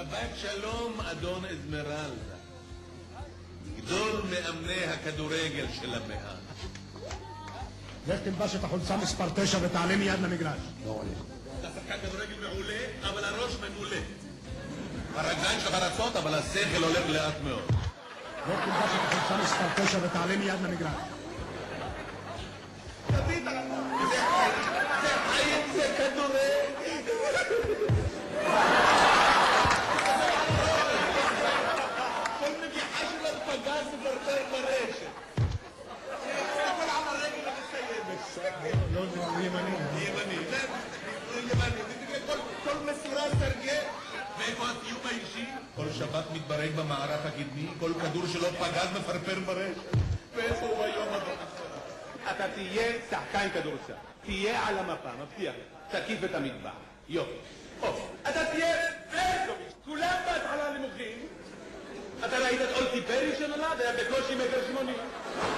שבת שלום, אדון אזמרלדה. גדול מאמני הכדורגל של המאה. לך תלבש את החולצה מספר 9 ותעלה מיד למגרש. אתה שחקן כדורגל מעולה, אבל הראש ממולא. הרגליים שלך רצות, אבל השכל הולך לאט מאוד. לך תלבש את החולצה מספר 9 ותעלה מיד למגרש. תביא את זה חיים, זה כדורגל. כל נגיחה של הפגז מפרפר ברשת. אבל על הרגל המסיימת. לא, הוא ימני. ימני. כל מסירה סרגל. ואיפה הטיוב האישי? כל שבת מתברג במערך הקדמי, כל כדור שלו פגז מפרפר ברשת. ואיפה הוא היום הבא? אתה תהיה שחקן כדורסל, תהיה על המפה, מבטיח לך, תקיף את המטבח, יופי. אתה תהיה ברקוביץ', כולם בהתחלה נמוכים. אתה ראית את אולטי פרי שנולד, היה בקושי מטר 80.